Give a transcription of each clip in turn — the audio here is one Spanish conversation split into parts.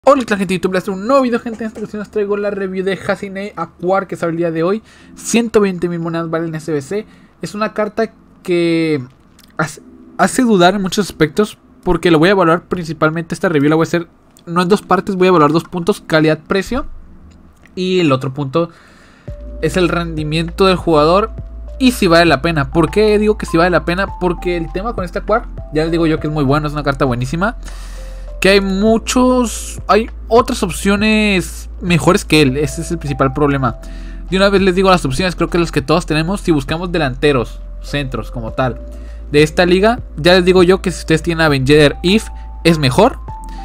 Hola la gente de YouTube, les traigo un nuevo video, gente. En esta ocasión os traigo la review de Hacienda Aquar, que sale el día de hoy. 120.000 monedas vale en SBC. Es una carta que hace dudar en muchos aspectos, porque lo voy a evaluar principalmente. Esta review la voy a hacer no en dos partes, voy a evaluar dos puntos: calidad-precio, y el otro punto es el rendimiento del jugador y si vale la pena. ¿Por qué digo que si vale la pena? Porque el tema con este Aquar, ya les digo yo que es muy bueno, es una carta buenísima, que hay otras opciones mejores que él. Ese es el principal problema. De una vez les digo las opciones, creo que las que todos tenemos. Si buscamos delanteros, centros como tal de esta liga, ya les digo yo que si ustedes tienen a Ben Yedder, If es mejor,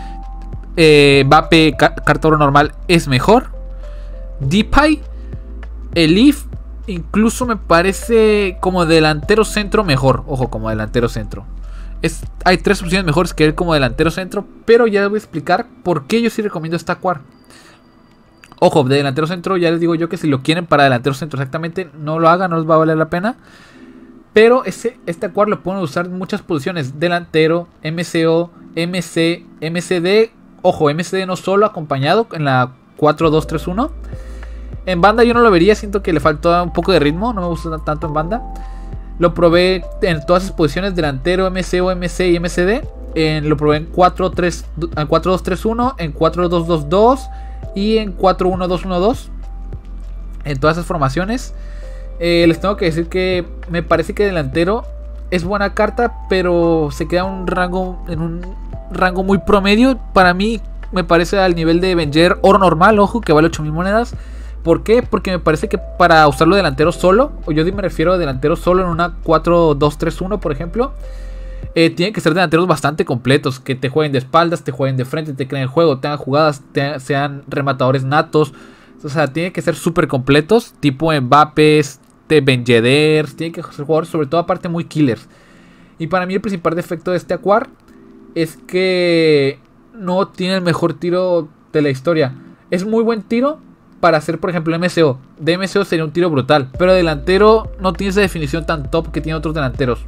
Mbappé, carta oro normal es mejor, Depay, el If incluso me parece como delantero centro mejor. Ojo, como delantero centro hay tres opciones mejores que él como delantero centro, pero ya les voy a explicar por qué yo sí recomiendo esta Aquar. Ojo, de delantero centro ya les digo yo que si lo quieren para delantero centro exactamente, no lo hagan, no les va a valer la pena. Pero este Aquar lo pueden usar en muchas posiciones: delantero, MCO, MC, MCD. Ojo, MCD no solo acompañado en la 4-2-3-1. En banda yo no lo vería, siento que le faltó un poco de ritmo, no me gusta tanto en banda. Lo probé en todas esas posiciones: delantero, MCO, MC y MCD. Lo probé en 4-2-3-1, en 4-2-2-2 y en 4-1-2-1-2. En todas esas formaciones. Les tengo que decir que me parece que delantero es buena carta, pero se queda en un rango muy promedio. Para mí me parece al nivel de Ben Yedder oro normal, ojo, que vale 8.000 monedas. ¿Por qué? Porque me parece que para usarlo delantero solo, o yo me refiero a delantero solo en una 4-2-3-1 por ejemplo, tienen que ser delanteros bastante completos, que te jueguen de espaldas, te jueguen de frente, te creen el juego, tengan jugadas, sean rematadores natos. O sea, tienen que ser súper completos, tipo Mbappé, Ben Yedder. Tienen que ser jugadores sobre todo aparte muy killers. Y para mí el principal defecto de este Aquar es que no tiene el mejor tiro de la historia. Es muy buen tiro para hacer, por ejemplo, MCO. De MCO sería un tiro brutal, pero delantero no tiene esa definición tan top que tiene otros delanteros.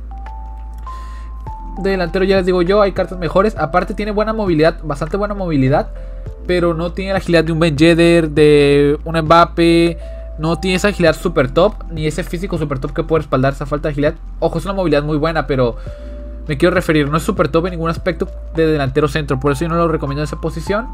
De delantero ya les digo yo, hay cartas mejores. Aparte tiene buena movilidad, bastante buena movilidad, pero no tiene la agilidad de un Ben Yedder, de un Mbappé. No tiene esa agilidad super top, ni ese físico super top que puede respaldar esa falta de agilidad. Ojo, es una movilidad muy buena, pero me quiero referir, no es super top en ningún aspecto de delantero centro. Por eso yo no lo recomiendo en esa posición.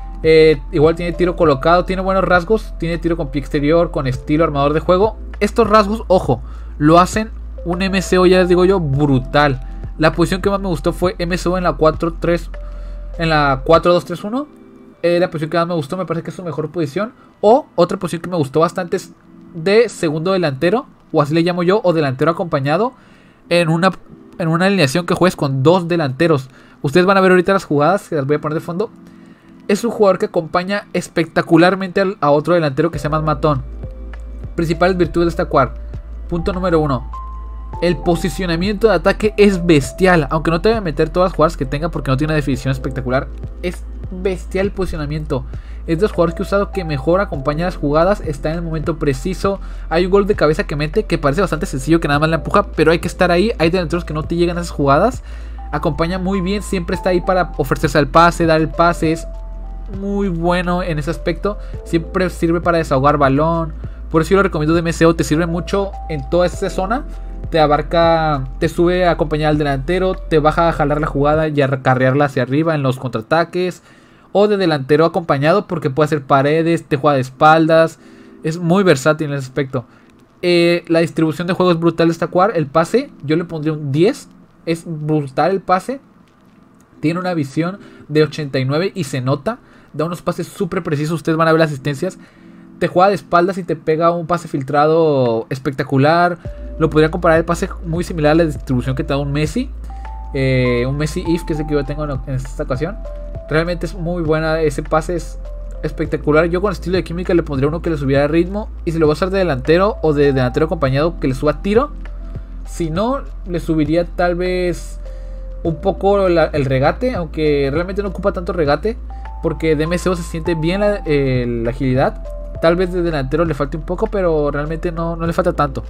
Igual tiene tiro colocado, tiene buenos rasgos, tiene tiro con pie exterior, con estilo, armador de juego. Estos rasgos, ojo, lo hacen un MCO, ya les digo yo, brutal. La posición que más me gustó fue MCO en la 4-3, en la 4-2-3-1. La posición que más me gustó, me parece que es su mejor posición. O otra posición que me gustó bastante es de segundo delantero, o así le llamo yo, o delantero acompañado, en una alineación que juegues con dos delanteros. Ustedes van a ver ahorita las jugadas, que las voy a poner de fondo. Es un jugador que acompaña espectacularmente a otro delantero que se llama Matón. Principales virtudes de esta Aquar. Punto número 1. El posicionamiento de ataque es bestial. Aunque no te voy a meter todas las jugadas que tenga porque no tiene una definición espectacular. Es bestial el posicionamiento. Es de los jugadores que he usado que mejor acompaña las jugadas. Está en el momento preciso. Hay un gol de cabeza que mete que parece bastante sencillo, que nada más la empuja, pero hay que estar ahí. Hay delanteros que no te llegan a esas jugadas. Acompaña muy bien. Siempre está ahí para ofrecerse al pase, dar el pase. Es muy bueno en ese aspecto. Siempre sirve para desahogar balón. Por eso yo lo recomiendo de MCO. Te sirve mucho en toda esa zona. Te abarca, te sube a acompañar al delantero, te baja a jalar la jugada y a carrearla hacia arriba en los contraataques. O de delantero acompañado, porque puede hacer paredes, te juega de espaldas. Es muy versátil en ese aspecto. La distribución de juego es brutal de esta Aquar. El pase, yo le pondría un 10. Es brutal el pase. Tiene una visión de 89 y se nota. Da unos pases súper precisos. Ustedes van a ver las asistencias. Te juega de espaldas y te pega un pase filtrado espectacular. Lo podría comparar el pase muy similar a la distribución que te da un Messi. Un Messi If, que es el que yo tengo en esta ocasión. Realmente es muy buena. Ese pase es espectacular. Yo con estilo de química le pondría uno que le subiera ritmo. Y si lo voy a usar de delantero o de delantero acompañado, que le suba tiro. Si no, le subiría tal vez un poco el regate. Aunque realmente no ocupa tanto regate, porque de MCO se siente bien la agilidad. Tal vez de delantero le falte un poco, pero realmente no le falta tanto.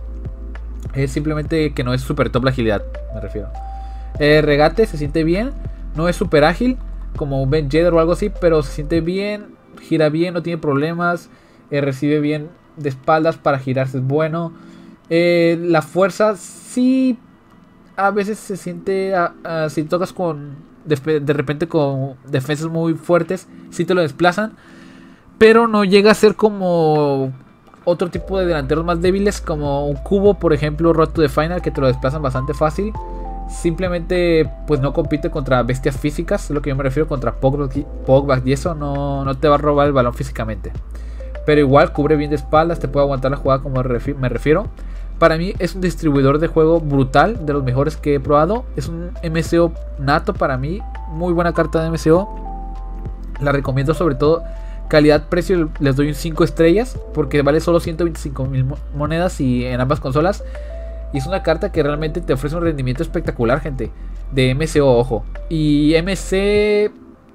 Es simplemente que no es super top la agilidad, me refiero. Regate se siente bien, no es super ágil. como un Ben Yedder o algo así, pero se siente bien, gira bien, no tiene problemas, recibe bien de espaldas para girarse, es bueno. La fuerza sí a veces se siente, si tocas con de repente con defensas muy fuertes, sí te lo desplazan, pero no llega a ser como otro tipo de delanteros más débiles, como un Cubo, por ejemplo, Road to the Final, que te lo desplazan bastante fácil. Simplemente pues no compite contra bestias físicas, es lo que yo me refiero, contra Pogba y eso no te va a robar el balón físicamente. Pero igual cubre bien de espaldas, te puede aguantar la jugada como me refiero. Para mí es un distribuidor de juego brutal, de los mejores que he probado. Es un MCO nato para mí, muy buena carta de MCO. La recomiendo sobre todo. Calidad-precio les doy un 5 estrellas porque vale solo 125,000 monedas y en ambas consolas. Y es una carta que realmente te ofrece un rendimiento espectacular, gente. De MCO, ojo. Y MC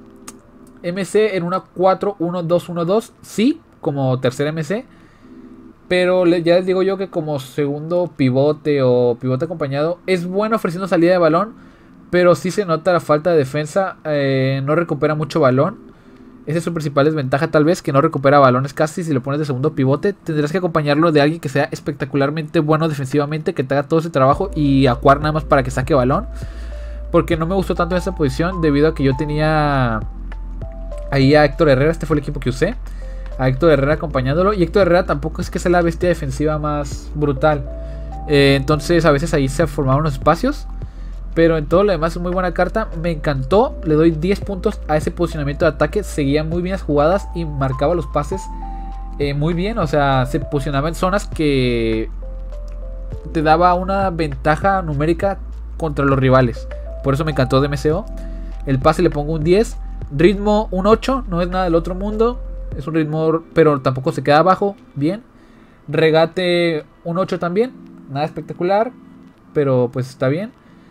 en una 4-1-2-1-2, sí, como tercer MC. Pero ya les digo yo que como segundo pivote o pivote acompañado es bueno ofreciendo salida de balón, pero sí se nota la falta de defensa, no recupera mucho balón. Esa es su principal desventaja, tal vez, que no recupera balones casi. Si lo pones de segundo pivote, tendrás que acompañarlo de alguien que sea espectacularmente bueno defensivamente, que te haga todo ese trabajo y acuar nada más para que saque balón. Porque no me gustó tanto en esa posición debido a que yo tenía ahí a Héctor Herrera, este fue el equipo que usé. A Héctor Herrera acompañándolo. Y Héctor Herrera tampoco es que sea la bestia defensiva más brutal. Entonces a veces ahí se formaban unos espacios. Pero en todo lo demás es muy buena carta. Me encantó. Le doy 10 puntos a ese posicionamiento de ataque. Seguía muy bien las jugadas y marcaba los pases muy bien. O sea, se posicionaba en zonas que te daba una ventaja numérica contra los rivales. Por eso me encantó de MCO. El pase le pongo un 10. Ritmo un 8. No es nada del otro mundo. Es un ritmo, pero tampoco se queda abajo. Bien. Regate un 8 también. Nada espectacular, pero pues está bien.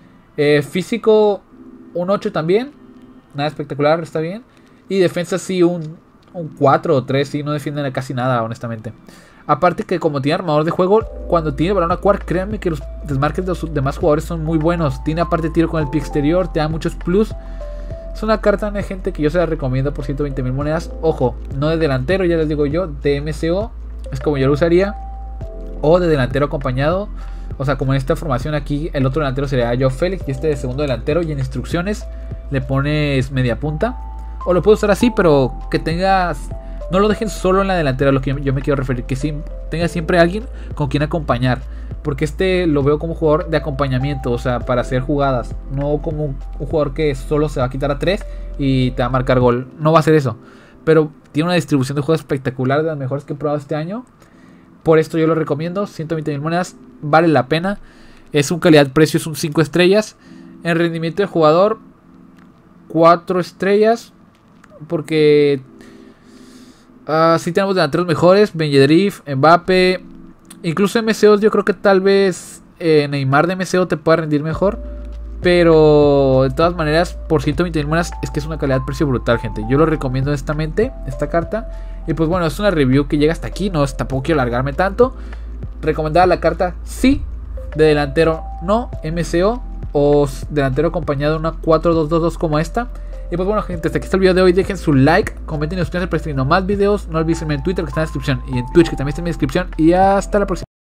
Físico un 8 también. Nada espectacular, está bien. Y defensa sí un 4 o 3. Sí, no defienden casi nada, honestamente. Aparte que como tiene armador de juego, cuando tiene balón a jugar, créanme que los desmarques de los demás jugadores son muy buenos. Tiene aparte tiro con el pie exterior, te da muchos plus. Es una carta de gente que yo se la recomiendo por 120,000 monedas. Ojo, no de delantero, ya les digo yo. De MCO es como yo lo usaría. O de delantero acompañado. O sea, como en esta formación aquí, el otro delantero sería Joao Félix y este de segundo delantero. Y en instrucciones le pones media punta. O lo puedo usar así, pero que tengas... No lo dejen solo en la delantera, a lo que yo me quiero referir. Que sí, tenga siempre alguien con quien acompañar. Porque este lo veo como jugador de acompañamiento, o sea, para hacer jugadas. No como un jugador que solo se va a quitar a 3 y te va a marcar gol. No va a hacer eso. Pero tiene una distribución de juegos espectacular, de las mejores que he probado este año. Por esto yo lo recomiendo. 120,000 monedas, vale la pena. Es un calidad-precio, es un 5 estrellas. En rendimiento de jugador, 4 estrellas. Porque sí tenemos delanteros mejores. Ben Yedder, Mbappé. Incluso MCOs yo creo que tal vez Neymar de MCO te pueda rendir mejor. Pero de todas maneras, por 120,000 monedas es que es una calidad-precio brutal, gente. Yo lo recomiendo honestamente, esta carta. Y pues bueno, es una review que llega hasta aquí. No, tampoco quiero alargarme tanto. Recomendada la carta, sí. De delantero, no. MCO o delantero acompañado de una 4-2-2-2 como esta. Y pues bueno, gente, hasta aquí está el video de hoy. Dejen su like, comenten y suscríbanse para estar viendo más videos. No olviden seguirme en Twitter, que está en la descripción, y en Twitch, que también está en mi descripción. Y hasta la próxima.